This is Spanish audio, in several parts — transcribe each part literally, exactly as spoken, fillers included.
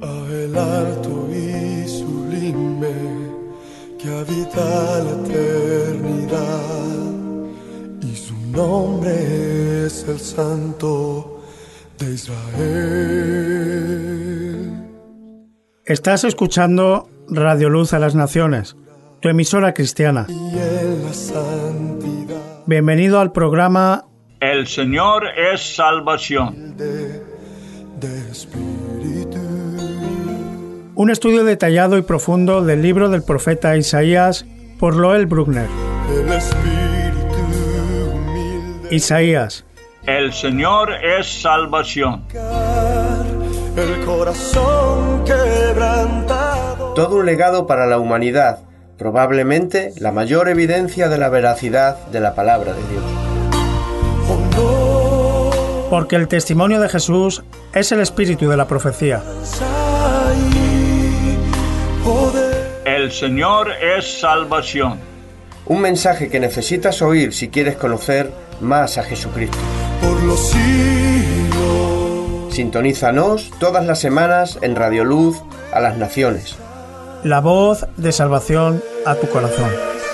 a el alto y sublime que habita la eternidad, y su nombre es el Santo de Israel. Estás escuchando Radio Luz a las Naciones, tu emisora cristiana. Bienvenido al programa El Señor es salvación. Un estudio detallado y profundo del libro del profeta Isaías por Loel Bruckner. Isaías. El Señor es salvación. El corazón quebrantado. Todo un legado para la humanidad, probablemente la mayor evidencia de la veracidad de la palabra de Dios. Porque el testimonio de Jesús es el espíritu de la profecía. El Señor es salvación. Un mensaje que necesitas oír si quieres conocer más a Jesucristo. Por los siglos. Sintonízanos todas las semanas en Radio Luz a las Naciones. La voz de salvación a tu corazón.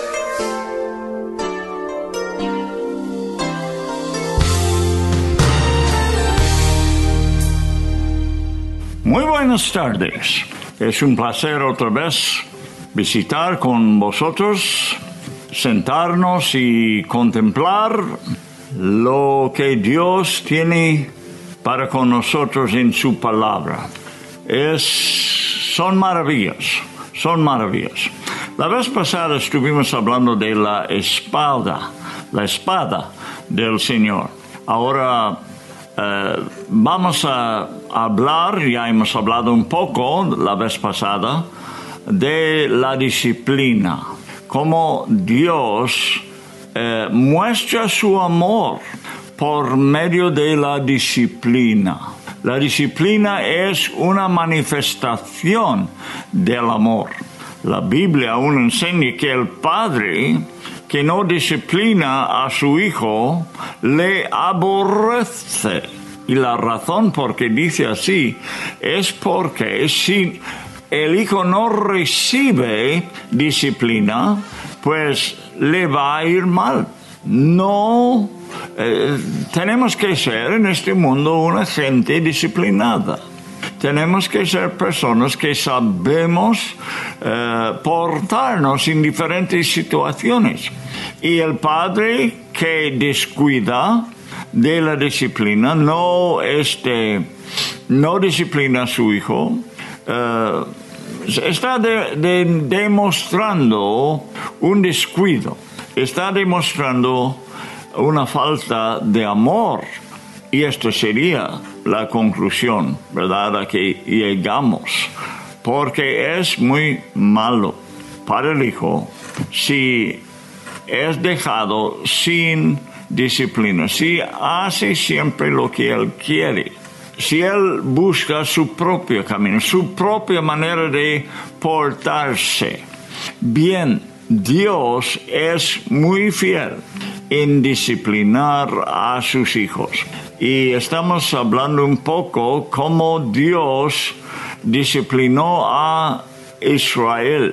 Muy buenas tardes. Es un placer otra vez visitar con vosotros, sentarnos y contemplar lo que Dios tiene para con nosotros en su palabra. Es, son maravillas, son maravillas. La vez pasada estuvimos hablando de la espada, la espada del Señor. Ahora eh, vamos a hablar, ya hemos hablado un poco la vez pasada, de la disciplina. Cómo Dios eh, muestra su amor por medio de la disciplina. La disciplina es una manifestación del amor. La Biblia aún enseña que el padre que no disciplina a su hijo le aborrece. Y la razón por qué dice así es porque si el hijo no recibe disciplina, pues le va a ir mal. No Eh, tenemos que ser en este mundo una gente disciplinada. Tenemos que ser personas que sabemos eh, portarnos en diferentes situaciones. Y el padre que descuida de la disciplina, no, este, no disciplina a su hijo, eh, está de, de, demostrando un descuido, está demostrando una falta de amor, y esto sería la conclusión, ¿verdad?, a que llegamos, porque es muy malo para el hijo si es dejado sin disciplina, si hace siempre lo que él quiere, si él busca su propio camino, su propia manera de portarse bien. Dios es muy fiel en disciplinar a sus hijos. Y estamos hablando un poco cómo Dios disciplinó a Israel.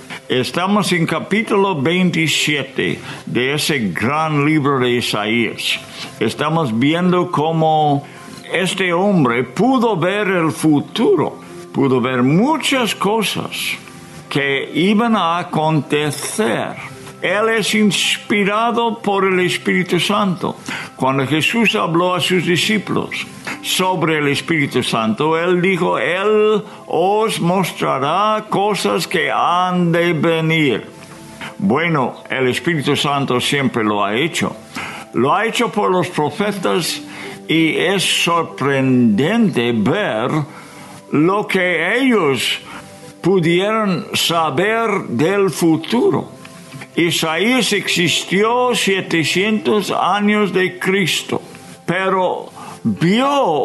Estamos en capítulo veintisiete de ese gran libro de Isaías. Estamos viendo cómo este hombre pudo ver el futuro, pudo ver muchas cosas que iban a acontecer. Él es inspirado por el Espíritu Santo. Cuando Jesús habló a sus discípulos sobre el Espíritu Santo, Él dijo, Él os mostrará cosas que han de venir. Bueno, el Espíritu Santo siempre lo ha hecho. Lo ha hecho por los profetas, y es sorprendente ver lo que ellos pudieron saber del futuro. Isaías existió setecientos años de Cristo, pero vio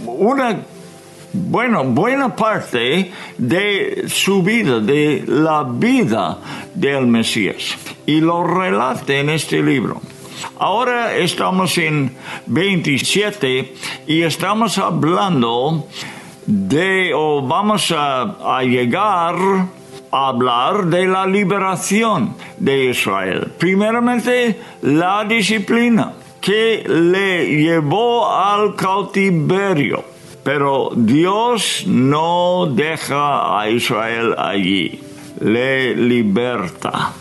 una bueno, buena parte de su vida, de la vida del Mesías, y lo relata en este libro. Ahora estamos en veintisiete y estamos hablando de, o vamos a, a llegar a hablar de la liberación de Israel. Primeramente, la disciplina que le llevó al cautiverio. Pero Dios no deja a Israel allí, le liberta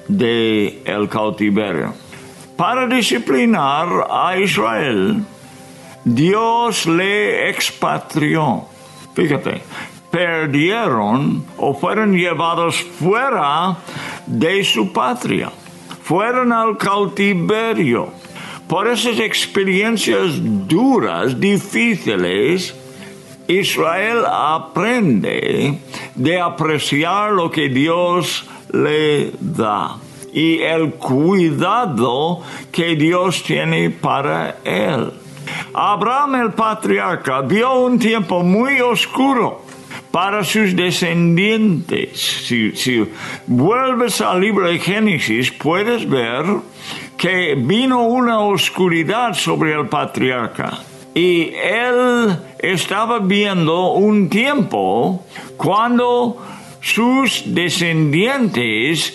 del cautiverio. Para disciplinar a Israel, Dios le expatrió. Fíjate, perdieron o fueron llevados fuera de su patria, fueron al cautiverio. Por esas experiencias duras, difíciles, Israel aprende de apreciar lo que Dios le da y el cuidado que Dios tiene para él. Abraham el patriarca vio un tiempo muy oscuro para sus descendientes. Si, si vuelves al libro de Génesis, puedes ver que vino una oscuridad sobre el patriarca. Y él estaba viendo un tiempo cuando sus descendientes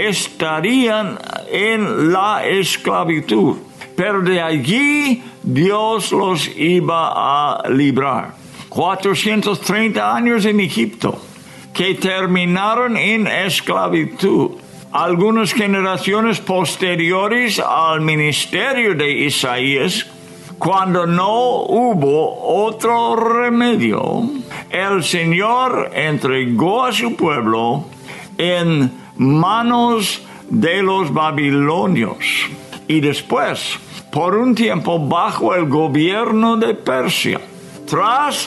estarían en la esclavitud. Pero de allí Dios los iba a librar. cuatrocientos treinta años en Egipto, que terminaron en esclavitud. Algunas generaciones posteriores al ministerio de Isaías, cuando no hubo otro remedio, el Señor entregó a su pueblo en manos de los babilonios. Y después, por un tiempo, bajo el gobierno de Persia, tras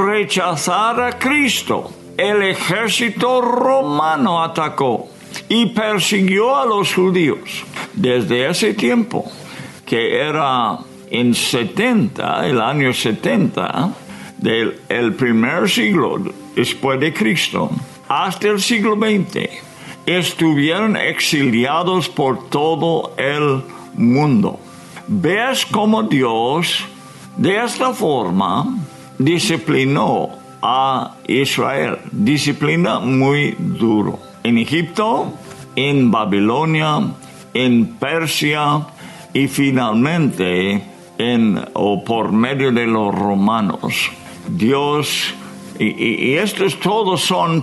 rechazar a Cristo, el ejército romano atacó y persiguió a los judíos. Desde ese tiempo, que era en setenta, el año setenta, del el primer siglo después de Cristo, hasta el siglo veinte, estuvieron exiliados por todo el mundo. ¿Ves cómo Dios, de esta forma, disciplinó a Israel? Disciplina muy duro. En Egipto, en Babilonia, en Persia y finalmente en, o por medio de los romanos. Dios, y, y, y estos todos son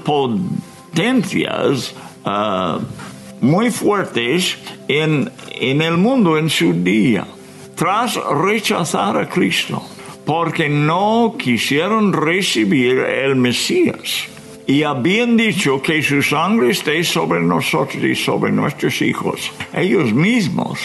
potencias uh, muy fuertes en, en el mundo en su día, tras rechazar a Cristo, porque no quisieron recibir el Mesías. Y habían dicho que su sangre esté sobre nosotros y sobre nuestros hijos. Ellos mismos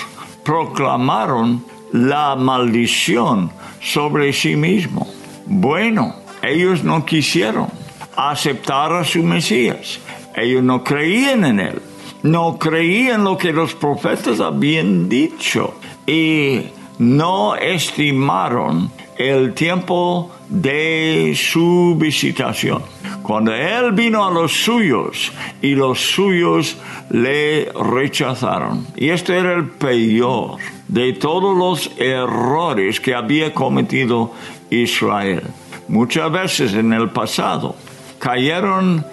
proclamaron la maldición sobre sí mismos. Bueno, ellos no quisieron aceptar a su Mesías. Ellos no creían en él. No creían lo que los profetas habían dicho. Y no estimaron el tiempo de su visitación. Cuando él vino a los suyos y los suyos le rechazaron. Y esto era el peor de todos los errores que había cometido Israel. Muchas veces en el pasado cayeron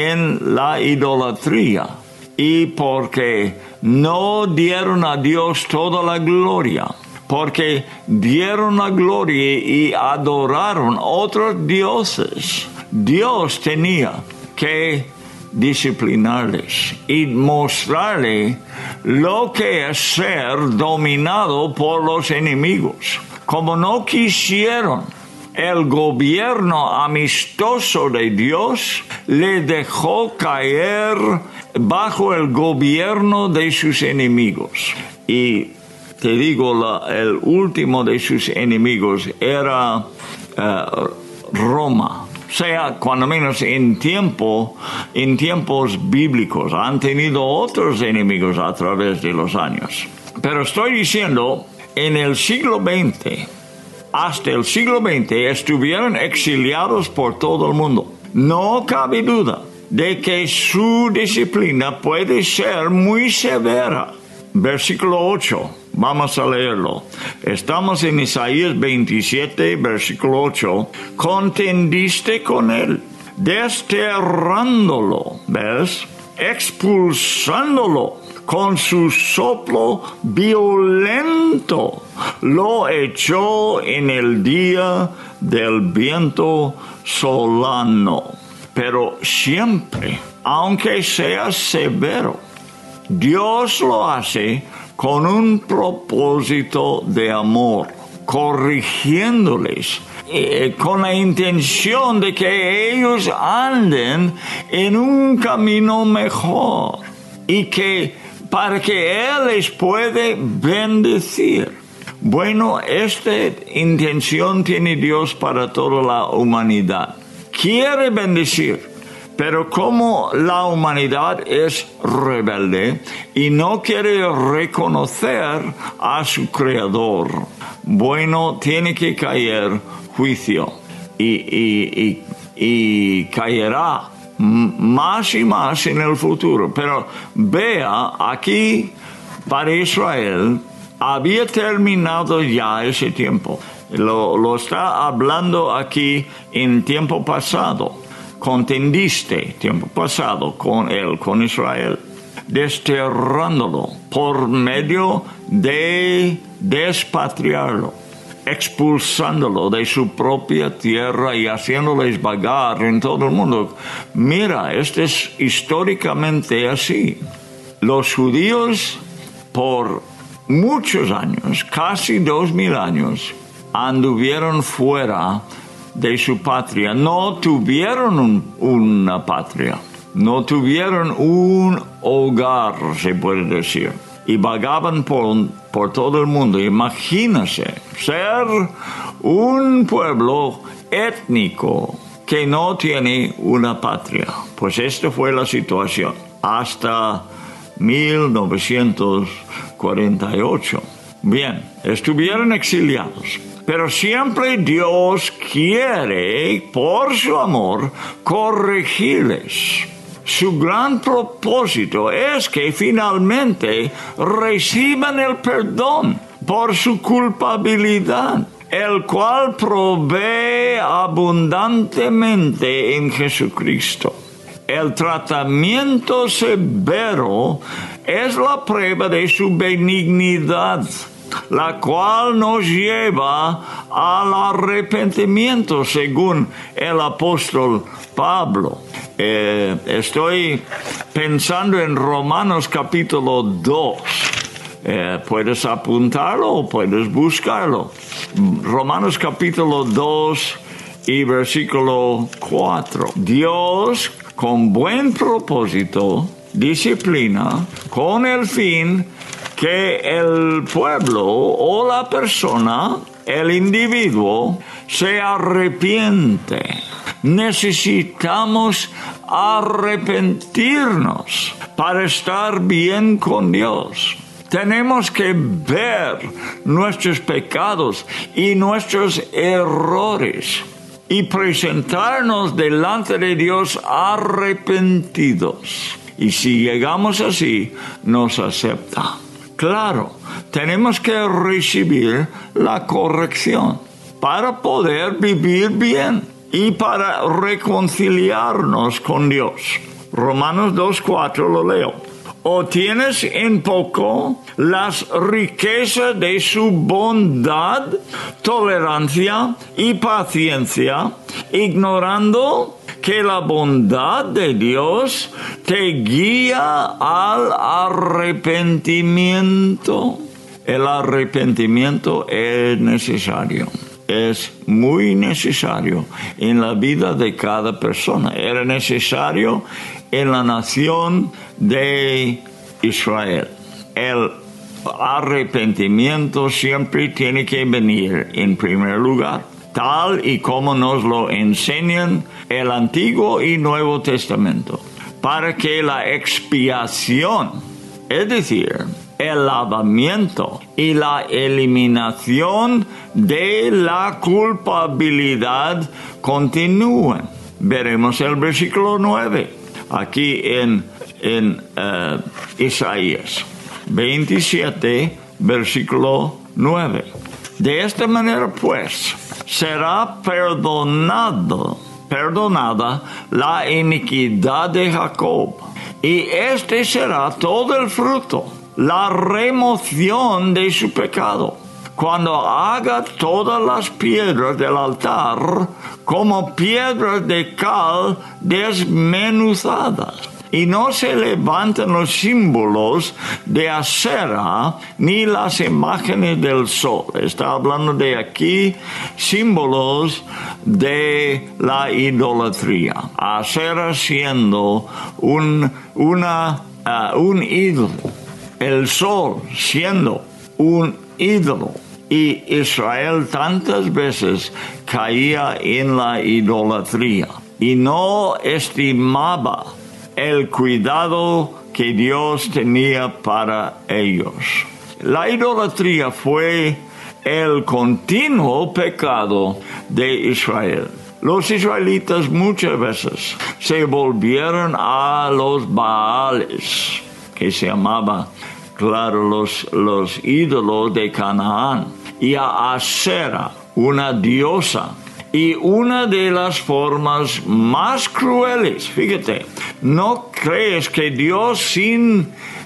en la idolatría y porque no dieron a Dios toda la gloria, porque dieron la gloria y adoraron otros dioses, Dios tenía que disciplinarles y mostrarle lo que es ser dominado por los enemigos. Como no quisieron el gobierno amistoso de Dios, le dejó caer bajo el gobierno de sus enemigos. Y te digo, la, el último de sus enemigos era uh, Roma. O sea, cuando menos en tiempo, en tiempos bíblicos, han tenido otros enemigos a través de los años. Pero estoy diciendo, en el siglo veinte, hasta el siglo veinte, estuvieron exiliados por todo el mundo. No cabe duda de que su disciplina puede ser muy severa. Versículo ocho. Vamos a leerlo. Estamos en Isaías veintisiete, versículo ocho. Contendiste con él, desterrándolo, ¿ves? Expulsándolo con su soplo violento. Lo echó en el día del viento solano. Pero siempre, aunque sea severo, Dios lo hace con un propósito de amor, corrigiéndoles, eh, con la intención de que ellos anden en un camino mejor y que para que Él les puede bendecir. Bueno, esta intención tiene Dios para toda la humanidad. Quiere bendecir, pero como la humanidad es rebelde y no quiere reconocer a su Creador, bueno, tiene que caer juicio y, y, y, y caerá más y más en el futuro. Pero vea, aquí para Israel había terminado ya ese tiempo. Lo, lo está hablando aquí en tiempo pasado. Contendiste, tiempo pasado, con él, con Israel, desterrándolo por medio de despatriarlo, expulsándolo de su propia tierra y haciéndoles vagar en todo el mundo. Mira, esto es históricamente así. Los judíos, por muchos años, casi dos mil años, anduvieron fuera de su patria, no tuvieron un, una patria, no tuvieron un hogar, se puede decir, y vagaban por, por todo el mundo. Imagínense ser un pueblo étnico que no tiene una patria. Pues esta fue la situación hasta mil novecientos cuarenta y ocho. Bien, estuvieron exiliados. Pero siempre Dios quiere, por su amor, corregirles. Su gran propósito es que finalmente reciban el perdón por su culpabilidad, el cual provee abundantemente en Jesucristo. El tratamiento severo es la prueba de su benignidad, la cual nos lleva al arrepentimiento, según el apóstol Pablo. Eh, estoy pensando en Romanos capítulo dos. Eh, puedes apuntarlo o puedes buscarlo. Romanos capítulo dos y versículo cuatro. Dios, con buen propósito, disciplina, con el fin que el pueblo o la persona, el individuo, se arrepiente. Necesitamos arrepentirnos para estar bien con Dios. Tenemos que ver nuestros pecados y nuestros errores y presentarnos delante de Dios arrepentidos. Y si llegamos así, nos acepta. Claro, tenemos que recibir la corrección para poder vivir bien y para reconciliarnos con Dios. Romanos dos cuatro lo leo. ¿O tienes en poco las riquezas de su bondad, tolerancia y paciencia, ignorando que la bondad de Dios te guía al arrepentimiento? El arrepentimiento es necesario. Es muy necesario en la vida de cada persona. Era necesario en la nación de Israel. El arrepentimiento siempre tiene que venir en primer lugar, tal y como nos lo enseñan el Antiguo y Nuevo Testamento, para que la expiación, es decir, el lavamiento y la eliminación de la culpabilidad continúen. Veremos el versículo nueve aquí en, en uh, Isaías veintisiete, versículo nueve. De esta manera, pues, será perdonado, perdonada la iniquidad de Jacob, y este será todo el fruto, la remoción de su pecado, cuando haga todas las piedras del altar como piedras de cal desmenuzadas. Y no se levantan los símbolos de Asera ni las imágenes del sol. Está hablando de aquí símbolos de la idolatría. Asera siendo un, una, uh, un ídolo. El sol siendo un ídolo. Y Israel tantas veces caía en la idolatría y no estimaba el cuidado que Dios tenía para ellos. La idolatría fue el continuo pecado de Israel. Los israelitas muchas veces se volvieron a los Baales, que se llamaba, claro, los, los ídolos de Canaán, y a Asera, una diosa. Y una de las formas más crueles, fíjate, ¿no crees que Dios sin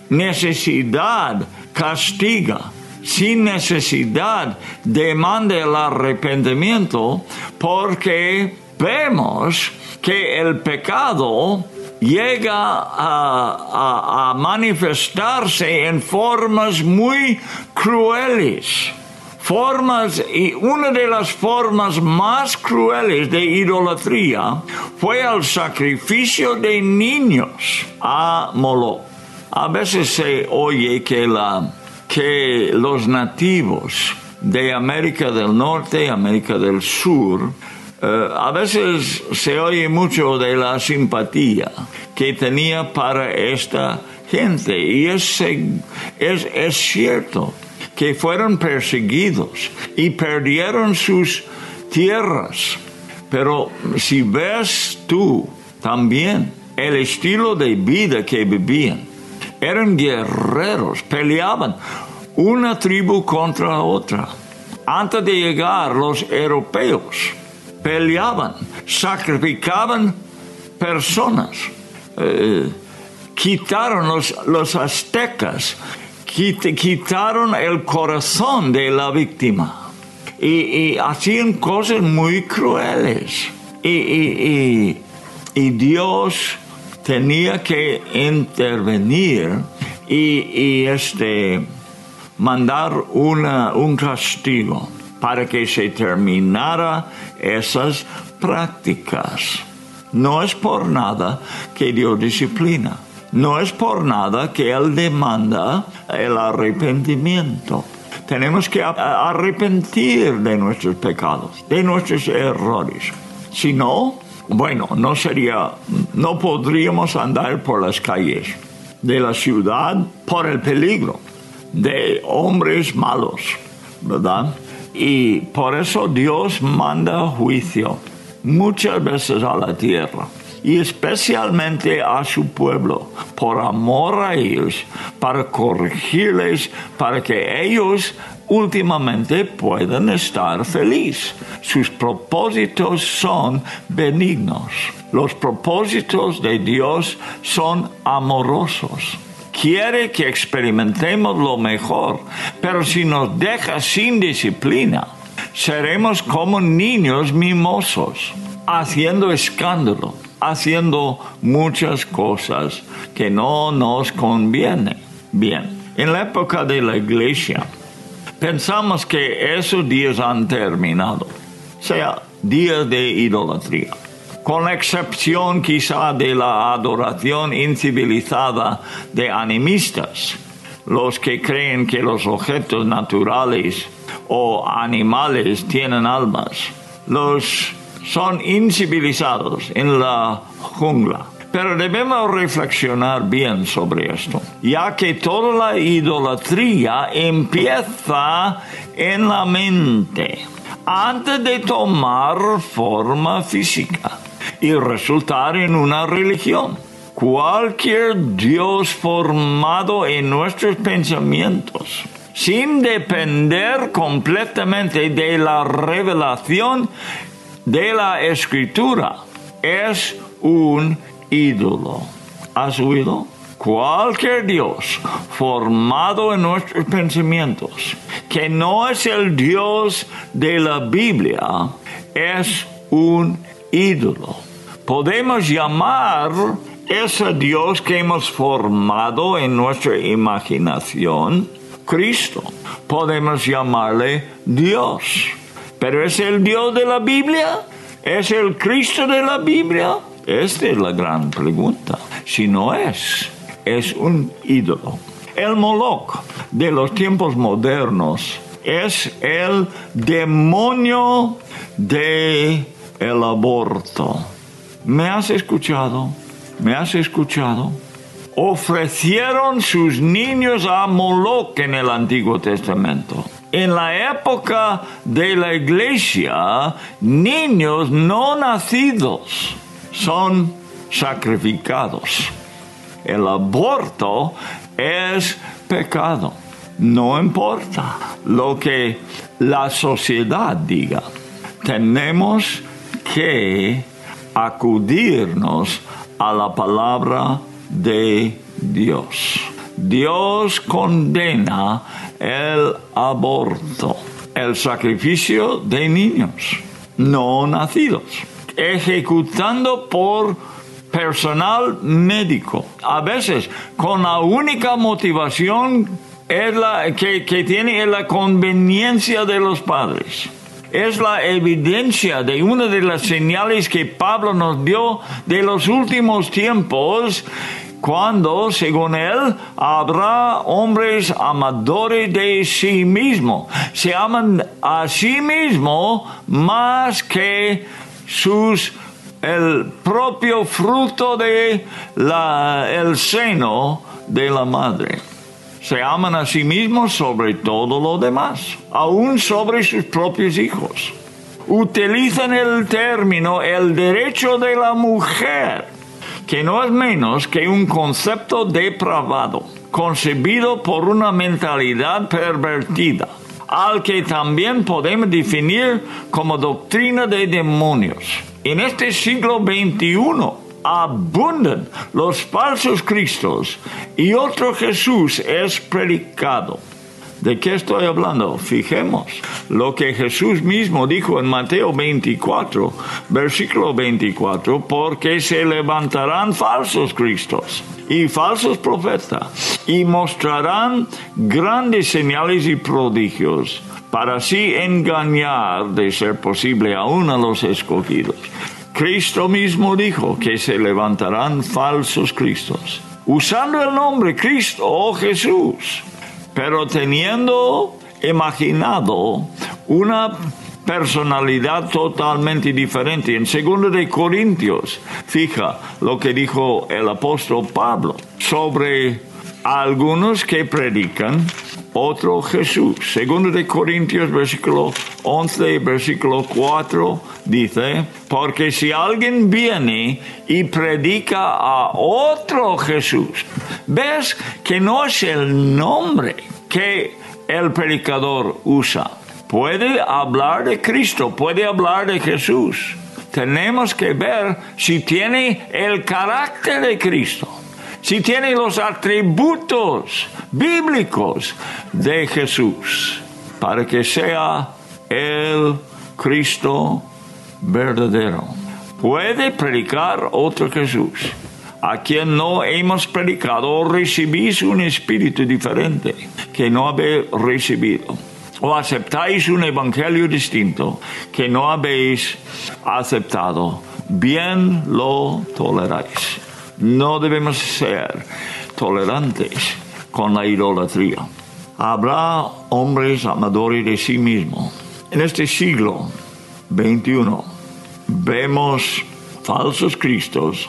necesidad castiga, sin necesidad demanda el arrepentimiento? Porque vemos que el pecado llega a, a, a manifestarse en formas muy crueles. Formas, y una de las formas más crueles de idolatría fue el sacrificio de niños a Moloch. A veces se oye que, la, que los nativos de América del Norte, América del Sur, eh, a veces se oye mucho de la simpatía que tenía para esta gente, y es, es, es cierto que fueron perseguidos y perdieron sus tierras. Pero si ves tú también el estilo de vida que vivían, eran guerreros, peleaban una tribu contra otra. Antes de llegar los europeos, peleaban, sacrificaban personas, eh, quitaron los, los aztecas, quitaron el corazón de la víctima y, y hacían cosas muy crueles. Y, y, y, y Dios tenía que intervenir y, y este, mandar una, un castigo para que se terminara esas prácticas. No es por nada que Dios disciplina. No es por nada que Él demanda el arrepentimiento. Tenemos que arrepentir de nuestros pecados, de nuestros errores. Si no, bueno, no sería, no podríamos andar por las calles de la ciudad por el peligro de hombres malos, ¿verdad? Y por eso Dios manda juicio muchas veces a la tierra, y especialmente a su pueblo, por amor a ellos, para corregirles, para que ellos últimamente puedan estar felices. Sus propósitos son benignos. Los propósitos de Dios son amorosos. Quiere que experimentemos lo mejor, pero si nos deja sin disciplina, seremos como niños mimosos, haciendo escándalo, haciendo muchas cosas que no nos convienen. Bien, en la época de la iglesia, pensamos que esos días han terminado, o sea, días de idolatría, con la excepción quizá de la adoración incivilizada de animistas, los que creen que los objetos naturales o animales tienen almas. Los son incivilizados en la jungla. Pero debemos reflexionar bien sobre esto, ya que toda la idolatría empieza en la mente, antes de tomar forma física y resultar en una religión. Cualquier Dios formado en nuestros pensamientos sin depender completamente de la revelación de la Escritura, es un ídolo. ¿Has oído? Cualquier Dios formado en nuestros pensamientos, que no es el Dios de la Biblia, es un ídolo. Podemos llamar ese Dios que hemos formado en nuestra imaginación Cristo. Podemos llamarle Dios. ¿Pero es el Dios de la Biblia? ¿Es el Cristo de la Biblia? Esta es la gran pregunta. Si no es, es un ídolo. El Moloch de los tiempos modernos es el demonio del aborto. ¿Me has escuchado? ¿Me has escuchado? Ofrecieron sus niños a Moloch en el Antiguo Testamento. En la época de la iglesia, niños no nacidos son sacrificados. El aborto es pecado. No importa lo que la sociedad diga. Tenemos que acudirnos a la palabra de Dios. Dios condena el aborto, el sacrificio de niños no nacidos, ejecutando por personal médico, a veces con la única motivación es la, que, que tiene es la conveniencia de los padres. Es la evidencia de una de las señales que Pablo nos dio de los últimos tiempos, cuando, según él, habrá hombres amadores de sí mismos. Se aman a sí mismos más que sus el propio fruto de la el seno de la madre. Se aman a sí mismos sobre todo lo demás, aún sobre sus propios hijos. Utilizan el término el derecho de la mujer, que no es menos que un concepto depravado, concebido por una mentalidad pervertida, al que también podemos definir como doctrina de demonios. En este siglo veintiuno abundan los falsos cristos y otro Jesús es predicado. ¿De qué estoy hablando? Fijemos lo que Jesús mismo dijo en Mateo veinticuatro, versículo veinticuatro, porque se levantarán falsos cristos y falsos profetas y mostrarán grandes señales y prodigios para así engañar, de ser posible, aún a los escogidos. Cristo mismo dijo que se levantarán falsos cristos, usando el nombre Cristo o Jesús, pero teniendo imaginado una personalidad totalmente diferente. En segundo de Corintios, fija lo que dijo el apóstol Pablo sobre algunos que predican otro Jesús. Segundo de Corintios, versículo once, versículo cuatro, dice, porque si alguien viene y predica a otro Jesús, ves que no es el nombre que el predicador usa. Puede hablar de Cristo, puede hablar de Jesús. Tenemos que ver si tiene el carácter de Cristo, si tiene los atributos bíblicos de Jesús, para que sea el Cristo verdadero. Puede predicar otro Jesús, a quien no hemos predicado, o recibís un espíritu diferente que no habéis recibido, o aceptáis un evangelio distinto que no habéis aceptado, bien lo toleráis. No debemos ser tolerantes con la idolatría. Habrá hombres amadores de sí mismos. En este siglo veintiuno vemos falsos cristos,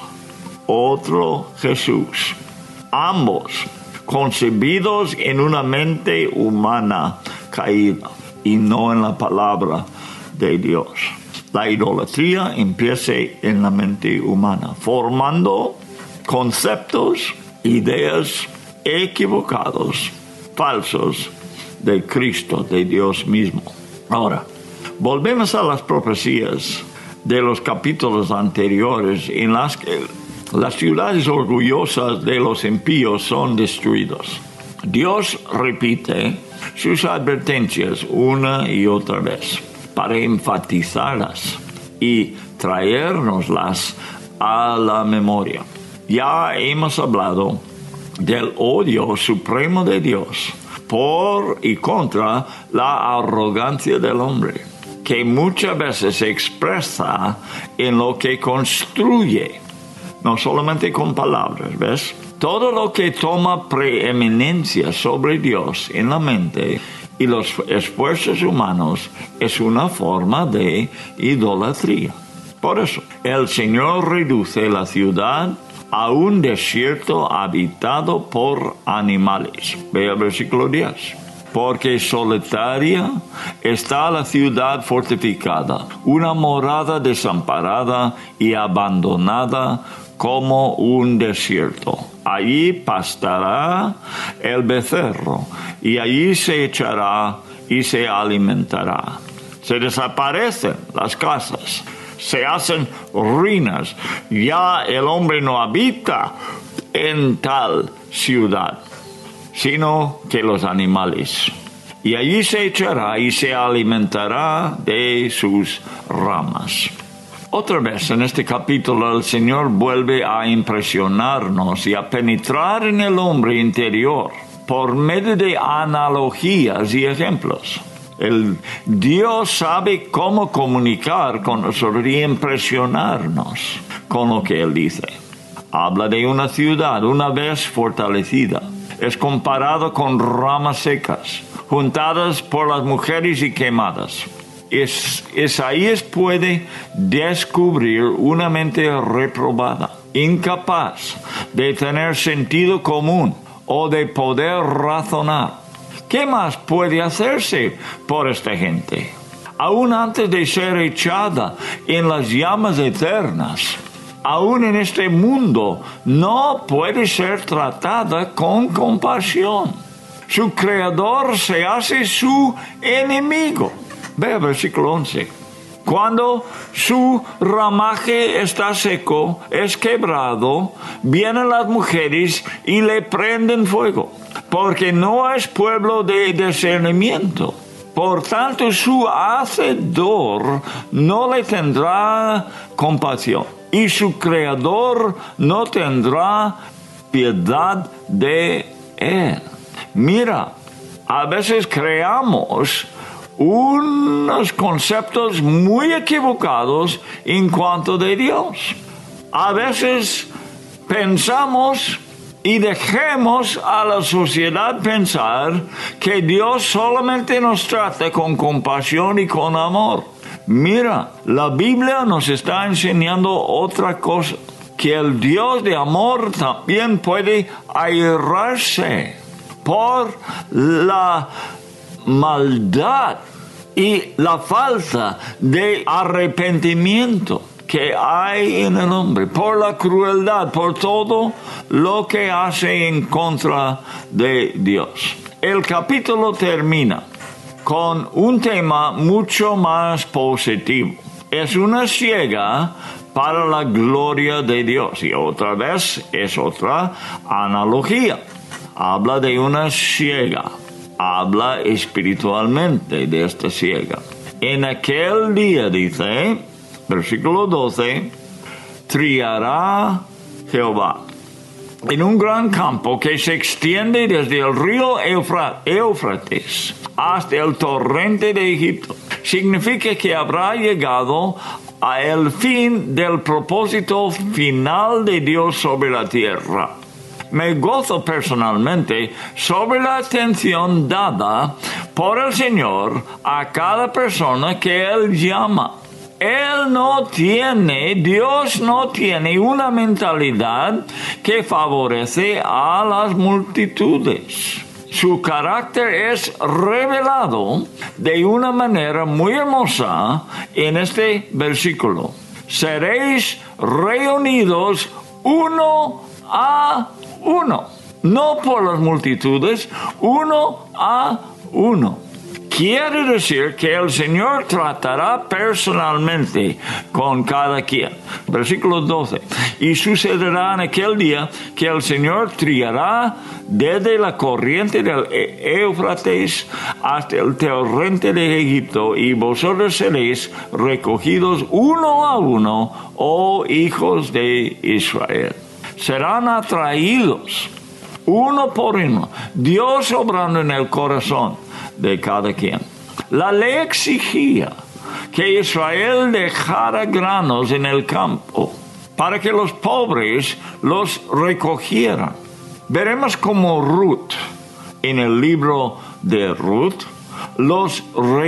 otro Jesús, ambos concebidos en una mente humana caída y no en la palabra de Dios. La idolatría empieza en la mente humana, formando conceptos, ideas equivocados, falsos de Cristo, de Dios mismo. Ahora, volvemos a las profecías de los capítulos anteriores en las que las ciudades orgullosas de los impíos son destruidas. Dios repite sus advertencias una y otra vez para enfatizarlas y traérnoslas a la memoria. Ya hemos hablado del odio supremo de Dios por y contra la arrogancia del hombre, que muchas veces se expresa en lo que construye, no solamente con palabras, ¿ves? Todo lo que toma preeminencia sobre Dios en la mente y los esfuerzos humanos es una forma de idolatría. Por eso, el Señor reduce la ciudad a un desierto habitado por animales. Ve el versículo diez. Porque solitaria está la ciudad fortificada, una morada desamparada y abandonada como un desierto. Allí pastará el becerro, y allí se echará y se alimentará. Se desaparecen las casas, se hacen ruinas. Ya el hombre no habita en tal ciudad, sino que los animales. Y allí se echará y se alimentará de sus ramas. Otra vez en este capítulo el Señor vuelve a impresionarnos y a penetrar en el hombre interior por medio de analogías y ejemplos. El Dios sabe cómo comunicar con nosotros y impresionarnos con lo que Él dice. Habla de una ciudad una vez fortalecida. Es comparado con ramas secas, juntadas por las mujeres y quemadas. Es, Isaías puede descubrir una mente reprobada, incapaz de tener sentido común o de poder razonar. ¿Qué más puede hacerse por esta gente? Aún antes de ser echada en las llamas eternas, aún en este mundo, no puede ser tratada con compasión. Su creador se hace su enemigo. Ve versículo once. Cuando su ramaje está seco, es quebrado, vienen las mujeres y le prenden fuego, porque no es pueblo de discernimiento. Por tanto, su hacedor no le tendrá compasión, y su creador no tendrá piedad de él. Mira, a veces creamos unos conceptos muy equivocados en cuanto de Dios. A veces pensamos y dejemos a la sociedad pensar que Dios solamente nos trata con compasión y con amor. Mira, la Biblia nos está enseñando otra cosa, que el Dios de amor también puede airarse por la maldad y la falta de arrepentimiento que hay en el hombre, por la crueldad, por todo lo que hace en contra de Dios. El capítulo termina con un tema mucho más positivo. Es una siega para la gloria de Dios. Y otra vez es otra analogía. Habla de una siega. Habla espiritualmente de esta siega. En aquel día, dice, versículo doce, triará Jehová en un gran campo que se extiende desde el río Éufrates hasta el torrente de Egipto. Significa que habrá llegado a el fin del propósito final de Dios sobre la tierra. Me gozo personalmente sobre la atención dada por el Señor a cada persona que Él llama. Él no tiene, Dios no tiene una mentalidad que favorece a las multitudes. Su carácter es revelado de una manera muy hermosa en este versículo. Seréis reunidos uno a uno, no por las multitudes, uno a uno. Quiere decir que el Señor tratará personalmente con cada quien. Versículo doce. Y sucederá en aquel día que el Señor triará desde la corriente del Éufrates hasta el torrente de Egipto, y vosotros seréis recogidos uno a uno, oh hijos de Israel. Serán atraídos uno por uno, Dios obrando en el corazón de cada quien. La ley exigía que Israel dejara granos en el campo para que los pobres los recogieran. Veremos cómo Ruth, en el libro de Ruth, los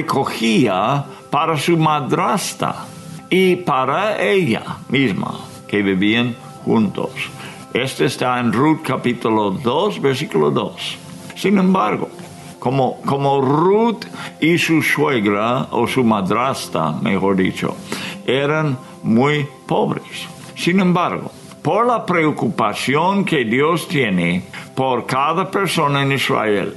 recogía para su madrastra y para ella misma, que vivían juntos. Este está en Ruth capítulo dos, versículo dos. Sin embargo, como, como Ruth y su suegra, o su madrastra, mejor dicho, eran muy pobres. Sin embargo, por la preocupación que Dios tiene por cada persona en Israel,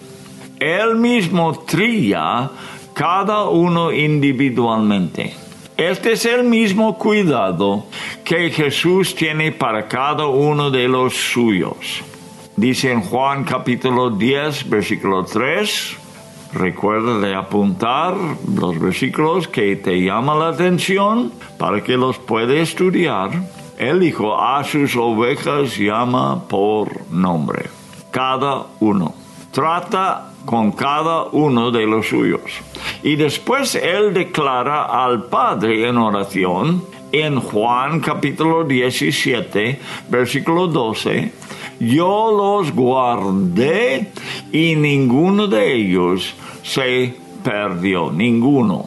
Él mismo tría cada uno individualmente. Este es el mismo cuidado que Jesús tiene para cada uno de los suyos. Dice en Juan capítulo diez, versículo tres, recuerda de apuntar los versículos que te llaman la atención para que los puedas estudiar. Él dijo, a sus ovejas llama por nombre. Cada uno. Trata con cada uno de los suyos. Y después Él declara al Padre en oración, en Juan capítulo diecisiete, versículo doce, yo los guardé y ninguno de ellos se perdió, ninguno,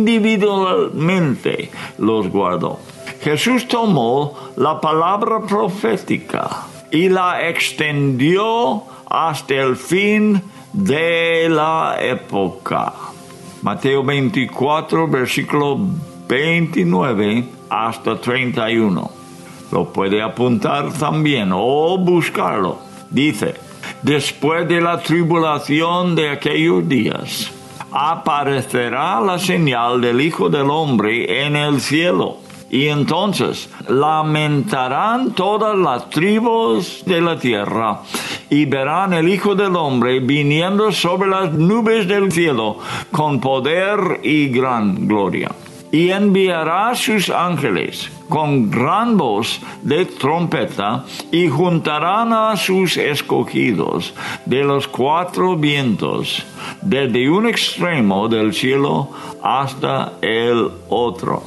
individualmente los guardó. Jesús tomó la palabra profética y la extendió hasta el fin de la época. Mateo veinticuatro, versículo veintinueve hasta treinta y uno. Lo puede apuntar también o buscarlo. Dice, después de la tribulación de aquellos días, aparecerá la señal del Hijo del Hombre en el cielo. Y entonces lamentarán todas las tribus de la tierra y verán el Hijo del Hombre viniendo sobre las nubes del cielo con poder y gran gloria. Y enviará sus ángeles con gran voz de trompeta y juntarán a sus escogidos de los cuatro vientos, desde un extremo del cielo hasta el otro.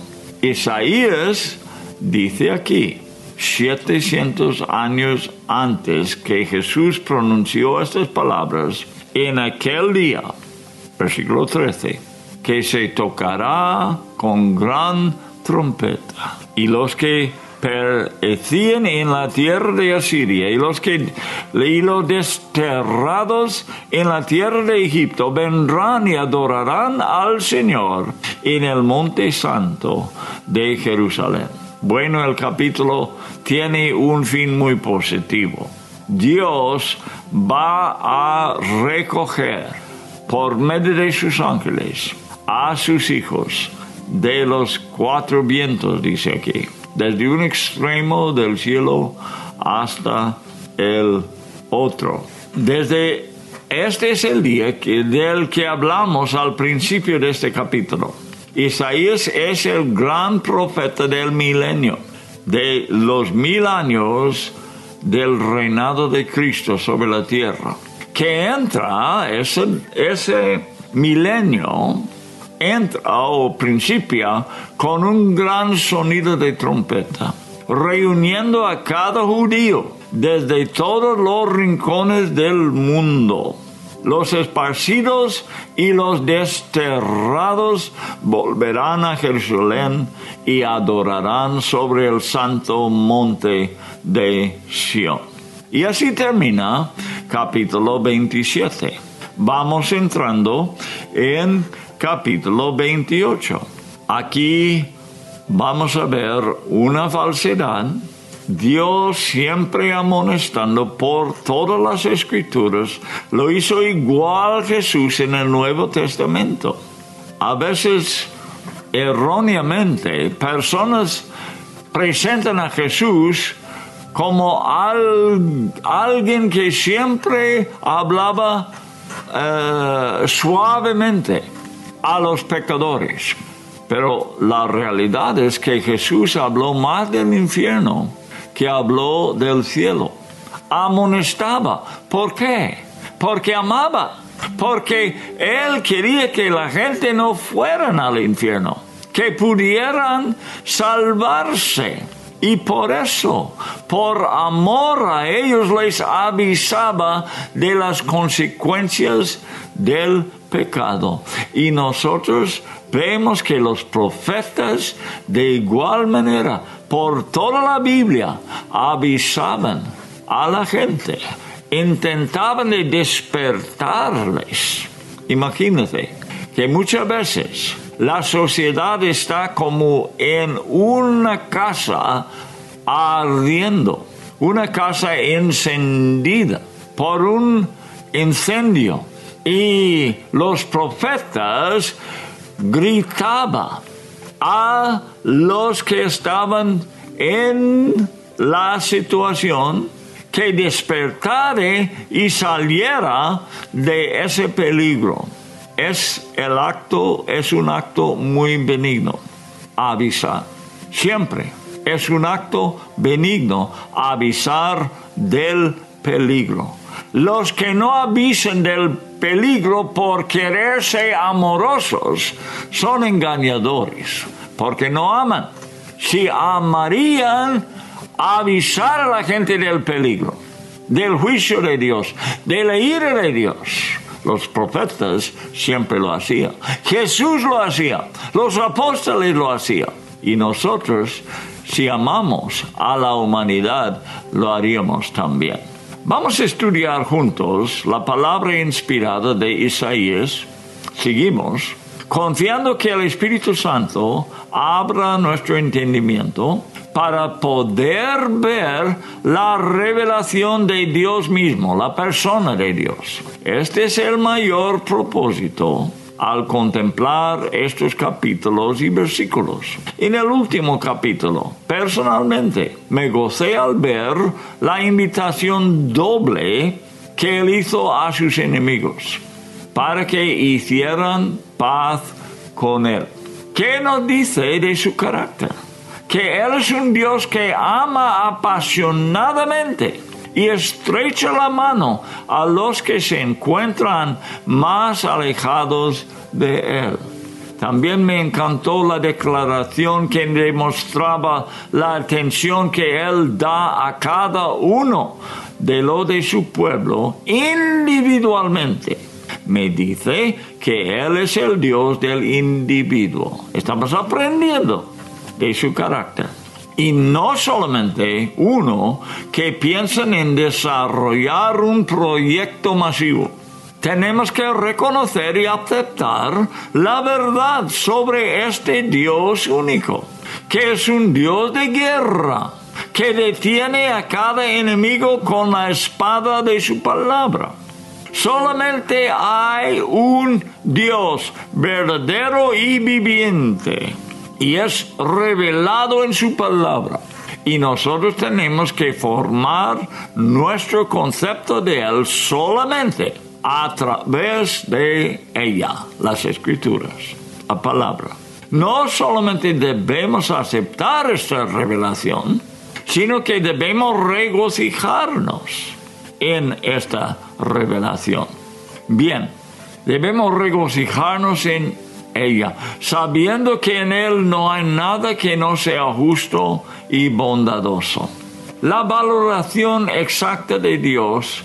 Isaías dice aquí, setecientos años antes que Jesús pronunció estas palabras, en aquel día, versículo trece, que se tocará con gran trompeta, y los que perecían en la tierra de Asiria, y los que y los desterrados en la tierra de Egipto vendrán y adorarán al Señor en el monte santo de Jerusalén. Bueno, el capítulo tiene un fin muy positivo. Dios va a recoger por medio de sus ángeles a sus hijos de los cuatro vientos, dice aquí, desde un extremo del cielo hasta el otro. Desde este es el día que, del que hablamos al principio de este capítulo. Isaías es el gran profeta del milenio, de los mil años del reinado de Cristo sobre la tierra, que entra ese, ese milenio entra o principia con un gran sonido de trompeta, reuniendo a cada judío desde todos los rincones del mundo. Los esparcidos y los desterrados volverán a Jerusalén y adorarán sobre el santo monte de Sión. Y así termina capítulo veintisiete. Vamos entrando en capítulo veintiocho. Aquí vamos a ver una falsedad Dios, siempre amonestando por todas las escrituras, lo hizo igual Jesús en el Nuevo Testamento. A veces, erróneamente, personas presentan a Jesús como al, alguien que siempre hablaba uh, suavemente a los pecadores. Pero la realidad es que Jesús habló más del infierno que habló del cielo. Amonestaba. ¿Por qué? Porque amaba. Porque Él quería que la gente no fueran al infierno, que pudieran salvarse. Y por eso, por amor a ellos, les avisaba de las consecuencias del pecado. Y nosotros vemos que los profetas, de igual manera, por toda la Biblia, avisaban a la gente, intentaban de despertarles. Imagínate que muchas veces la sociedad está como en una casa ardiendo, una casa encendida por un incendio. Y los profetas gritaban a los que estaban en la situación que despertare y saliera de ese peligro. Es el acto, es un acto muy benigno, avisar. Siempre es un acto benigno avisar del peligro. Los que no avisan del peligro por quererse amorosos son engañadores, porque no aman. Si amarían, avisar a la gente del peligro, del juicio de Dios, de la ira de Dios. Los profetas siempre lo hacían. Jesús lo hacía. Los apóstoles lo hacían. Y nosotros, si amamos a la humanidad, lo haríamos también. Vamos a estudiar juntos la palabra inspirada de Isaías. Seguimos, confiando que el Espíritu Santo abra nuestro entendimiento para poder ver la revelación de Dios mismo, la persona de Dios. Este es el mayor propósito al contemplar estos capítulos y versículos. En el último capítulo, personalmente, me gocé al ver la invitación doble que Él hizo a sus enemigos para que hicieran paz con Él. ¿Qué nos dice de su carácter? Que Él es un Dios que ama apasionadamente y estrecha la mano a los que se encuentran más alejados de Él. También me encantó la declaración que demostraba la atención que Él da a cada uno de lo de su pueblo individualmente. Me dice que Él es el Dios del individuo. Estamos aprendiendo de su carácter. Y no solamente uno que piensan en desarrollar un proyecto masivo. Tenemos que reconocer y aceptar la verdad sobre este Dios único, que es un Dios de guerra, que detiene a cada enemigo con la espada de su palabra. Solamente hay un Dios verdadero y viviente, y es revelado en su palabra. Y nosotros tenemos que formar nuestro concepto de Él solamente a través de ella, las Escrituras, la palabra. No solamente debemos aceptar esta revelación, sino que debemos regocijarnos en esta revelación. Bien, debemos regocijarnos en ella, sabiendo que en Él no hay nada que no sea justo y bondadoso. La valoración exacta de Dios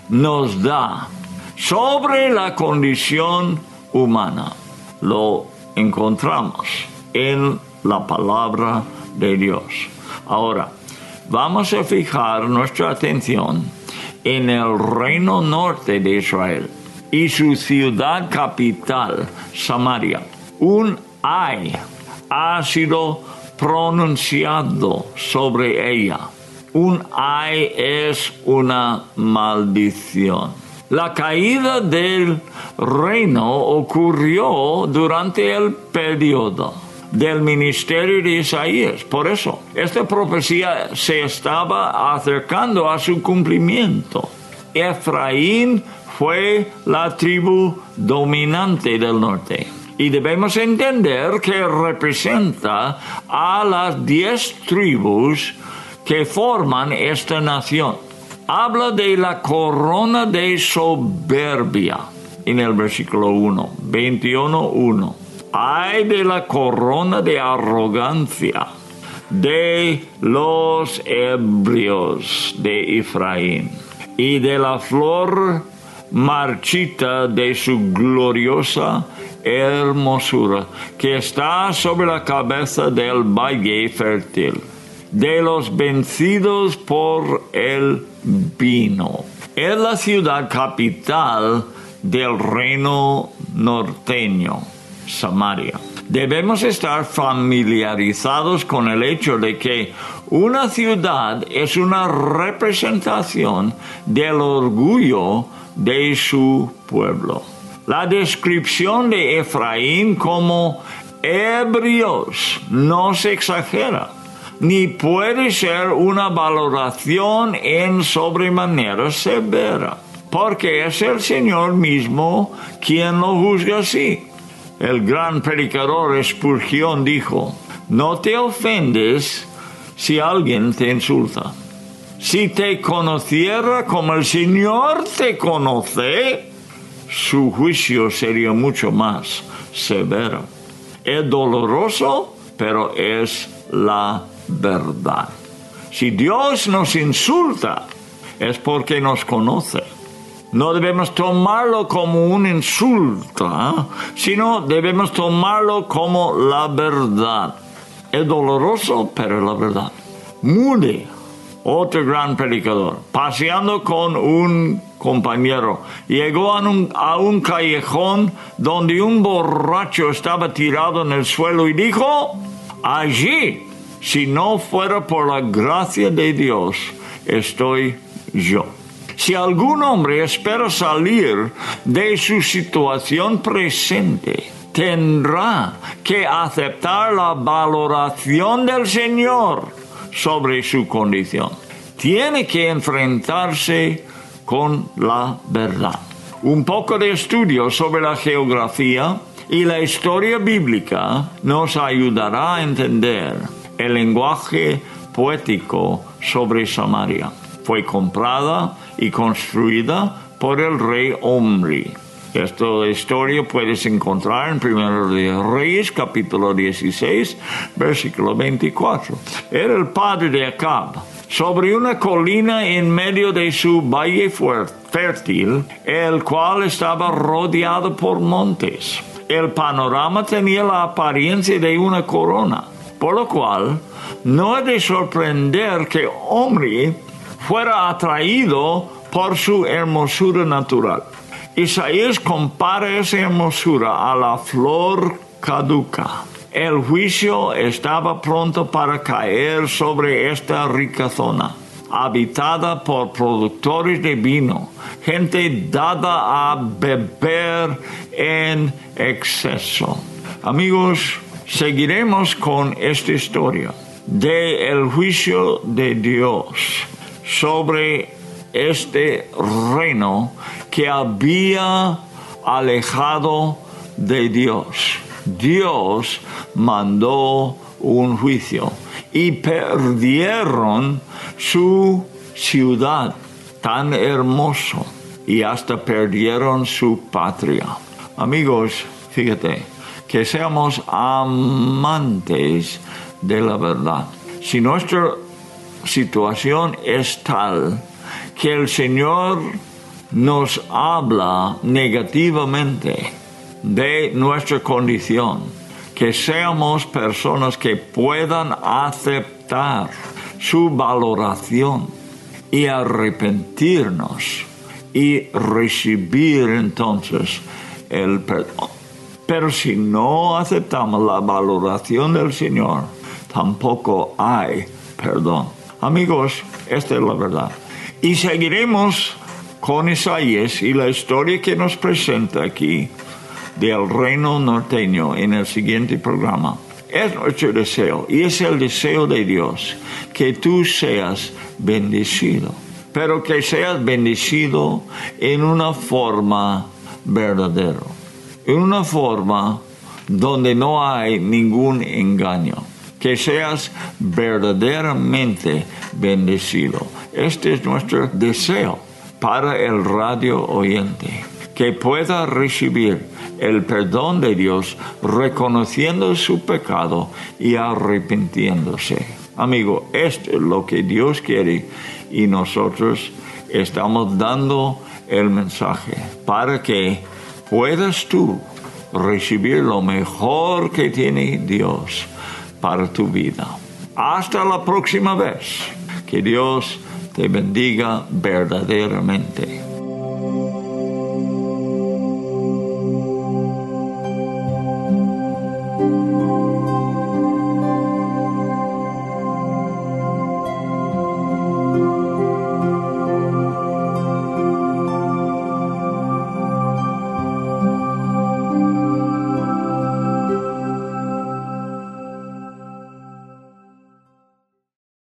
nos da sobre la condición humana. Lo encontramos en la palabra de Dios. Ahora, vamos a fijar nuestra atención en el reino norte de Israel y su ciudad capital, Samaria. Un ay ha sido pronunciado sobre ella. Un ay es una maldición. La caída del reino ocurrió durante el periodo del ministerio de Isaías. Por eso, esta profecía se estaba acercando a su cumplimiento. Efraín fue la tribu dominante del norte. Y debemos entender que representa a las diez tribus que forman esta nación. Habla de la corona de soberbia en el versículo uno, veintiuno uno. Ay de la corona de arrogancia de los ebrios de Efraín y de la flor marchita de su gloriosa hermosura que está sobre la cabeza del valle fértil, de los vencidos por el vino. Es la ciudad capital del reino norteño, Samaria. Debemos estar familiarizados con el hecho de que una ciudad es una representación del orgullo de su pueblo. La descripción de Efraín como ebrios no se exagera, ni puede ser una valoración en sobremanera severa, porque es el Señor mismo quien lo juzga así. El gran predicador Spurgeon dijo: no te ofendes si alguien te insulta. Si te conociera como el Señor te conoce, su juicio sería mucho más severo. Es doloroso, pero es la verdad. Si Dios nos insulta, es porque nos conoce. No debemos tomarlo como un insulto, ¿eh? sino debemos tomarlo como la verdad. Es doloroso, pero es la verdad. Moody, otro gran predicador, paseando con un compañero, llegó a un, a un callejón donde un borracho estaba tirado en el suelo y dijo: allí, si no fuera por la gracia de Dios, estoy yo. Si algún hombre espera salir de su situación presente, tendrá que aceptar la valoración del Señor sobre su condición. Tiene que enfrentarse con la verdad. Un poco de estudio sobre la geografía y la historia bíblica nos ayudará a entender el lenguaje poético sobre Samaria. Fue comprada y construida por el rey Omri. Esta historia puedes encontrar en Primero de Reyes, capítulo dieciséis, versículo veinticuatro. Era el padre de Acab. Sobre una colina en medio de su valle fértil, el cual estaba rodeado por montes. El panorama tenía la apariencia de una corona, por lo cual no es de sorprender que Omri fuera atraído por su hermosura natural. Isaías compara esa hermosura a la flor caduca. El juicio estaba pronto para caer sobre esta rica zona, habitada por productores de vino, gente dada a beber en exceso. Amigos, seguiremos con esta historia de el juicio de Dios sobre este reino que había alejado de Dios. Dios mandó un juicio y perdieron su ciudad tan hermoso y hasta perdieron su patria. Amigos, fíjate, que seamos amantes de la verdad. Si nuestra situación es tal que el Señor nos habla negativamente de nuestra condición, que seamos personas que puedan aceptar su valoración y arrepentirnos y recibir entonces el perdón. Pero si no aceptamos la valoración del Señor, tampoco hay perdón. Amigos, Esta es la verdad. Y seguiremos con Isaías y la historia que nos presenta aquí del reino norteño en el siguiente programa. Es nuestro deseo y es el deseo de Dios que tú seas bendecido, pero que seas bendecido en una forma verdadera, en una forma donde no hay ningún engaño, que seas verdaderamente bendecido. Este es nuestro deseo para el radio oyente, que pueda recibir el perdón de Dios reconociendo su pecado y arrepintiéndose. Amigo, esto es lo que Dios quiere y nosotros estamos dando el mensaje para que puedas tú recibir lo mejor que tiene Dios para tu vida. Hasta la próxima vez. Que Dios te bendiga verdaderamente.